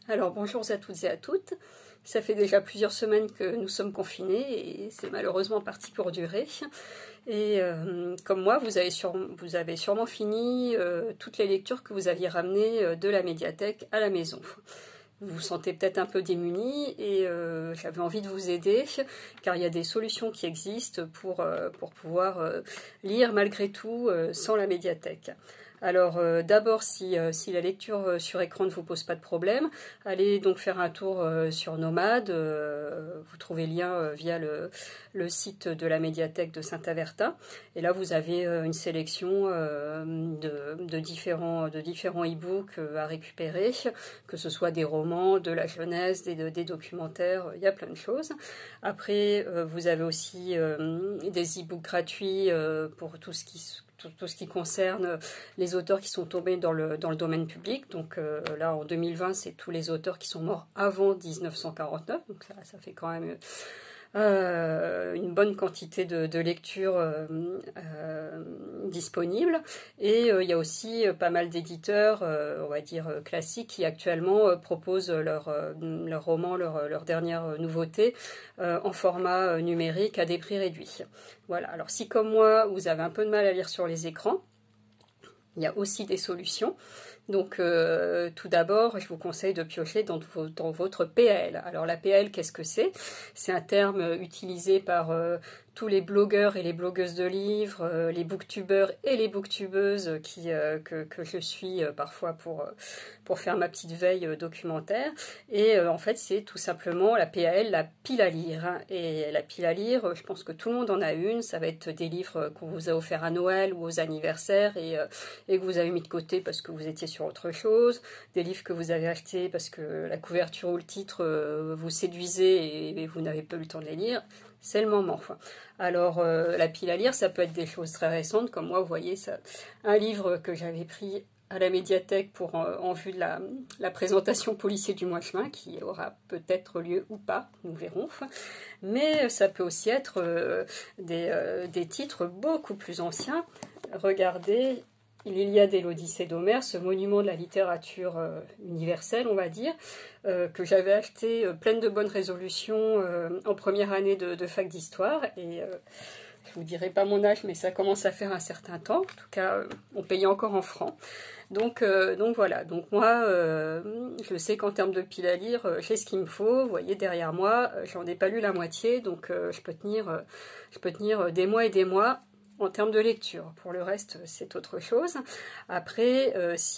Alors bonjour à toutes et à toutes, ça fait déjà plusieurs semaines que nous sommes confinés et c'est malheureusement parti pour durer. Et comme moi, vous avez sûrement fini toutes les lectures que vous aviez ramenées de la médiathèque à la maison. Vous vous sentez peut-être un peu démunis et j'avais envie de vous aider car il y a des solutions qui existent pour pouvoir lire malgré tout sans la médiathèque. Alors d'abord, si la lecture sur écran ne vous pose pas de problème, allez donc faire un tour sur Nomade. Vous trouvez le lien via le site de la médiathèque de Saint-Avertin. Et là, vous avez une sélection de différents e-books à récupérer, que ce soit des romans, de la jeunesse, des documentaires, il y a plein de choses. Après, vous avez aussi des e-books gratuits pour tout ce qui concerne les auteurs qui sont tombés dans le domaine public. Donc là, en 2020, c'est tous les auteurs qui sont morts avant 1949. Donc ça fait quand même une bonne quantité de lectures disponibles. Et il y a aussi pas mal d'éditeurs, on va dire classiques, qui actuellement proposent leurs romans, leurs dernières nouveautés en format numérique à des prix réduits. Voilà, alors si comme moi, vous avez un peu de mal à lire sur les écrans, il y a aussi des solutions. Donc tout d'abord, je vous conseille de piocher dans votre PAL. Alors la PAL, qu'est-ce que c'est? C'est un terme utilisé par tous les blogueurs et les blogueuses de livres, les booktubeurs et les booktubeuses que je suis parfois pour faire ma petite veille documentaire. Et en fait, c'est tout simplement la PAL, la pile à lire. Et la pile à lire, je pense que tout le monde en a une. Ça va être des livres qu'on vous a offerts à Noël ou aux anniversaires et que vous avez mis de côté parce que vous étiez sur autre chose. Des livres que vous avez achetés parce que la couverture ou le titre vous séduisait et vous n'avez pas eu le temps de les lire. C'est le moment. Alors, la pile à lire, ça peut être des choses très récentes, comme moi, vous voyez, un livre que j'avais pris à la médiathèque en vue de la présentation policier du mois de juin, qui aura peut-être lieu ou pas, nous verrons. Mais ça peut aussi être des titres beaucoup plus anciens. Regardez, l'Iliade et l'Odyssée d'Homère, ce monument de la littérature universelle, on va dire, que j'avais acheté pleine de bonnes résolutions en première année de fac d'histoire. Et je vous dirai pas mon âge, mais ça commence à faire un certain temps. En tout cas, on payait encore en francs. Donc voilà, donc moi, je sais qu'en termes de pile à lire, j'ai ce qu'il me faut. Vous voyez, derrière moi, j'en ai pas lu la moitié, donc je peux tenir des mois et des mois en termes de lecture. Pour le reste, c'est autre chose. Après,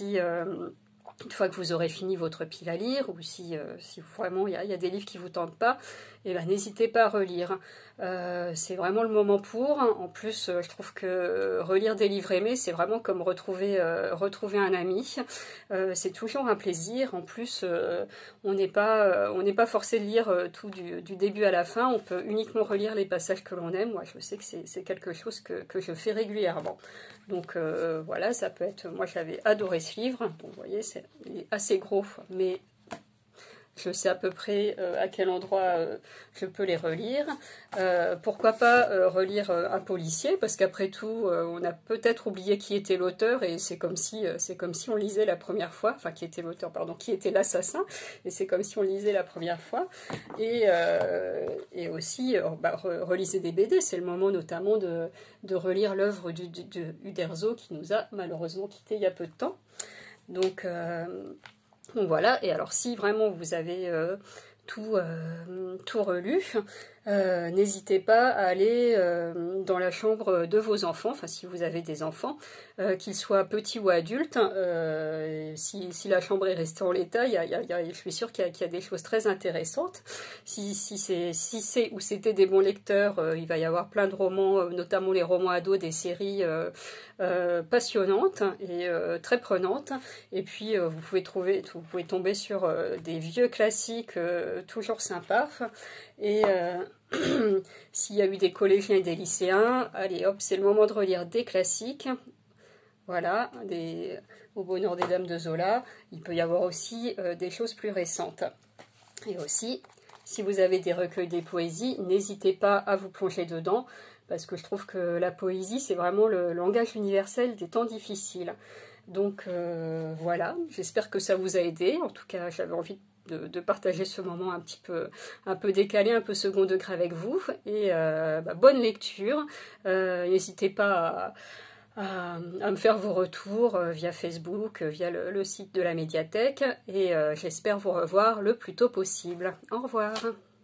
une fois que vous aurez fini votre pile à lire, ou si vraiment il y a des livres qui ne vous tentent pas, eh ben, n'hésitez pas à relire. C'est vraiment le moment pour. En plus, je trouve que relire des livres aimés, c'est vraiment comme retrouver un ami. C'est toujours un plaisir. En plus, on n'est pas forcé de lire tout du début à la fin. On peut uniquement relire les passages que l'on aime. Moi, je sais que c'est quelque chose que je fais régulièrement. Donc voilà, ça peut être... Moi, j'avais adoré ce livre. Donc, vous voyez, il est assez gros, mais je sais à peu près à quel endroit je peux les relire. Pourquoi pas relire un policier, parce qu'après tout, on a peut-être oublié qui était l'auteur, et c'est comme si on lisait la première fois, enfin qui était l'auteur, pardon, qui était l'assassin, et c'est comme si on lisait la première fois. Et aussi, relisez des BD, c'est le moment notamment de relire l'œuvre d'Uderzo, qui nous a malheureusement quittés il y a peu de temps. Donc voilà, et alors si vraiment vous avez tout relu, n'hésitez pas à aller dans la chambre de vos enfants, enfin si vous avez des enfants, qu'ils soient petits ou adultes. Si la chambre est restée en l'état, je suis sûre qu'il y a des choses très intéressantes. Si c'est ou c'était des bons lecteurs, il va y avoir plein de romans, notamment les romans ados, des séries passionnantes et très prenantes. Et puis vous pouvez tomber sur des vieux classiques toujours sympas. Et s'il y a eu des collégiens et des lycéens, allez hop, c'est le moment de relire des classiques. Voilà, Au bonheur des dames de Zola. Il peut y avoir aussi des choses plus récentes. Et aussi, si vous avez des recueils des poésies, n'hésitez pas à vous plonger dedans, parce que je trouve que la poésie, c'est vraiment le langage universel des temps difficiles. Donc voilà, j'espère que ça vous a aidé. En tout cas, j'avais envie de partager ce moment un peu décalé, un peu second degré avec vous. Et bonne lecture. N'hésitez pas à me faire vos retours via Facebook, via le site de la médiathèque. Et j'espère vous revoir le plus tôt possible. Au revoir.